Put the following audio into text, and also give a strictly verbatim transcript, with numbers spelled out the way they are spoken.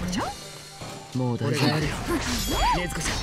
こちゃん。もう大丈夫。ねずこちゃん。